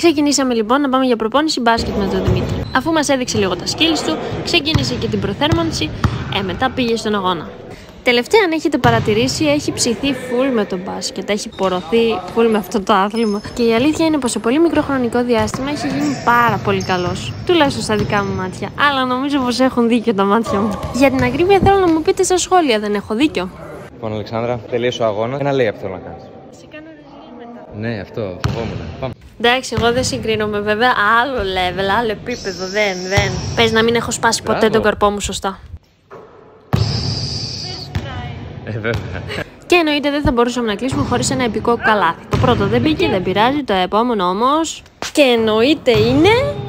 Ξεκινήσαμε λοιπόν να πάμε για προπόνηση μπάσκετ με τον Δημήτρη. Αφού μας έδειξε λίγο τα skills του, ξεκίνησε και την προθέρμανση, μετά πήγε στον αγώνα. Τελευταία, αν έχετε παρατηρήσει, έχει ψηθεί full με το μπάσκετ, έχει πορωθεί full με αυτό το άθλημα. Και η αλήθεια είναι πως σε πολύ μικρό χρονικό διάστημα έχει γίνει πάρα πολύ καλός. Τουλάχιστον στα δικά μου μάτια. Αλλά νομίζω πως έχουν δίκιο τα μάτια μου. Για την ακρίβεια, θέλω να μου πείτε στα σχόλια, δεν έχω δίκιο? Λοιπόν, Αλεξάνδρα, τελείωσε ο αγώνα. Ένα λέει αυτό να κάνεις. Σε κάνω ρεζίλ μετά. Ναι, αυτό, φοβόμουν. Πάμε. Εντάξει, εγώ δεν συγκρίνομαι βέβαια. Άλλο level, άλλο επίπεδο. Δεν. Πες να μην έχω σπάσει ποτέ τον καρπό μου σωστά. Βέβαια. Και εννοείται δεν θα μπορούσαμε να κλείσουμε χωρίς ένα επικό καλάθι. Το πρώτο δεν μπήκε, δεν πειράζει. Το επόμενο όμως. Και εννοείται είναι.